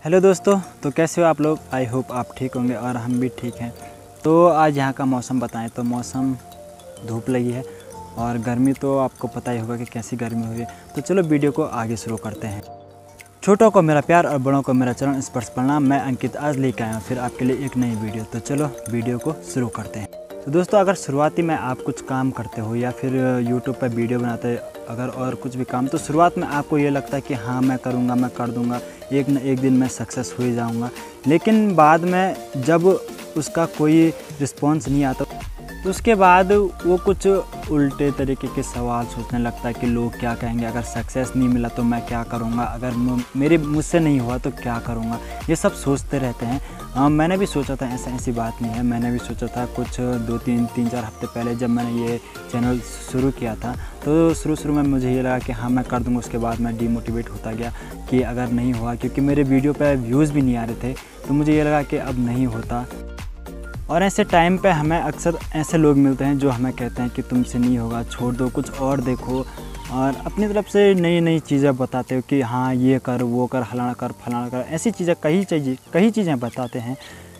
Hello दोस्तों, तो कैसे हो आप लोग। आई होप आप ठीक होंगे और हम भी ठीक हैं। तो आज यहाँ का मौसम बताएं तो मौसम धूप लगी है और गर्मी तो आपको पता ही होगा कि कैसी गर्मी हुई है। तो चलो वीडियो को आगे शुरू करते हैं। छोटों को मेरा प्यार और बड़ों को मेरा चरण स्पर्श प्रणाम। मैं अंकित आज लेकर आया हूँ फिर आपके लिए एक नई वीडियो। तो चलो वीडियो को शुरू करते हैं। तो दोस्तों, अगर शुरुआती में आप कुछ काम करते हो या फिर यूट्यूब पर वीडियो बनाते अगर और कुछ भी काम, तो शुरुआत में आपको ये लगता है कि हाँ मैं करूँगा, मैं कर दूँगा, एक न एक दिन मैं सक्सेस हो ही जाऊँगा। लेकिन बाद में जब उसका कोई रिस्पॉन्स नहीं आता तो उसके बाद वो कुछ उल्टे तरीके के सवाल सोचने लगता है कि लोग क्या कहेंगे, अगर सक्सेस नहीं मिला तो मैं क्या करूँगा, अगर मुझसे नहीं हुआ तो क्या करूँगा, ये सब सोचते रहते हैं। मैंने भी सोचा था, ऐसी बात नहीं है, मैंने भी सोचा था कुछ 2-3-4 हफ्ते पहले जब मैंने ये चैनल शुरू किया था तो शुरू में मुझे ये लगा कि हाँ मैं कर दूँगा। उसके बाद मैं डीमोटिवेट होता गया कि अगर नहीं हुआ, क्योंकि मेरे वीडियो पर व्यूज़ भी नहीं आ रहे थे, तो मुझे ये लगा कि अब नहीं होता। और ऐसे टाइम पे हमें अक्सर ऐसे लोग मिलते हैं जो हमें कहते हैं कि तुमसे नहीं होगा, छोड़ दो, कुछ और देखो, और अपनी तरफ से नई चीज़ें बताते हो कि हाँ ये कर, वो कर, फलाना कर, ऐसी चीज़ें कई चीज़ें बताते हैं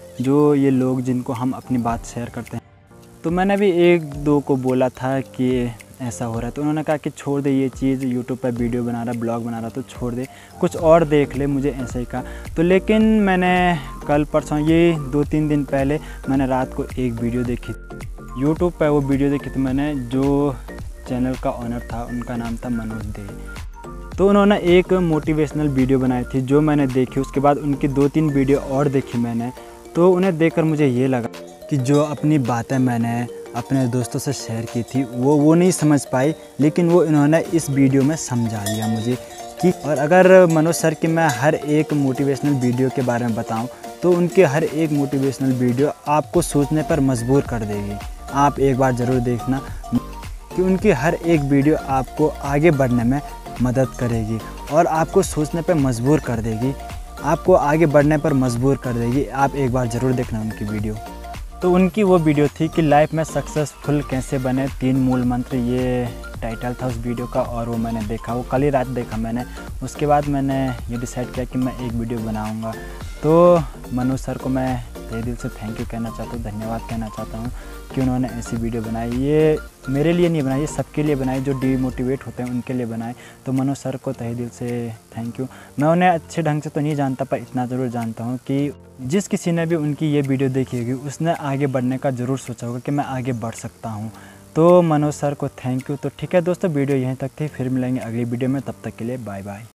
जो ये लोग जिनको हम अपनी बात शेयर करते हैं। तो मैंने भी 1-2 को बोला था कि ऐसा हो रहा है, तो उन्होंने कहा कि छोड़ दे ये चीज़, यूट्यूब पर वीडियो बना रहा, ब्लॉग बना रहा, तो छोड़ दे, कुछ और देख ले, मुझे ऐसे ही कहा। तो लेकिन मैंने कल परसों ये 2-3 दिन पहले मैंने रात को एक वीडियो देखी यूट्यूब पर। वो वीडियो देखी तो मैंने, जो चैनल का ओनर था उनका नाम था मनोज दे। तो उन्होंने एक मोटिवेशनल वीडियो बनाई थी जो मैंने देखी। उसके बाद उनकी 2-3 वीडियो और देखी मैंने, तो उन्हें देखकर मुझे ये लगा कि जो अपनी बातें मैंने अपने दोस्तों से शेयर की थी वो नहीं समझ पाई, लेकिन वो इन्होंने इस वीडियो में समझा लिया मुझे कि। और अगर मनोज सर की मैं हर एक मोटिवेशनल वीडियो के बारे में बताऊं तो उनके हर एक मोटिवेशनल वीडियो आपको सोचने पर मजबूर कर देगी। आप एक बार ज़रूर देखना कि उनकी हर एक वीडियो आपको आगे बढ़ने में मदद करेगी और आपको सोचने पर मजबूर कर देगी, आपको आगे बढ़ने पर मजबूर कर देगी। आप एक बार ज़रूर देखना उनकी वीडियो। तो उनकी वो वीडियो थी कि लाइफ में सक्सेसफुल कैसे बने, 3 मूल मंत्र, ये टाइटल था उस वीडियो का। और वो मैंने देखा, वो कल ही रात देखा मैंने। उसके बाद मैंने ये डिसाइड किया कि मैं एक वीडियो बनाऊंगा। तो मनोज सर को मैं तहे दिल से थैंक यू कहना चाहता हूँ, धन्यवाद कहना चाहता हूँ कि उन्होंने ऐसी वीडियो बनाई। ये मेरे लिए नहीं बनाई, ये सबके लिए बनाई, जो डीमोटिवेट होते हैं उनके लिए बनाए। तो मनोज सर को तहे दिल से थैंक यू। मैं उन्हें अच्छे ढंग से तो नहीं जानता, पर इतना ज़रूर जानता हूँ कि जिस किसी ने भी उनकी ये वीडियो देखी होगी उसने आगे बढ़ने का ज़रूर सोचा होगा कि मैं आगे बढ़ सकता हूँ। तो मनोज सर को थैंक यू। तो ठीक है दोस्तों, वीडियो यहीं तक थी, फिर मिलेंगे अगली वीडियो में, तब तक के लिए बाय बाय।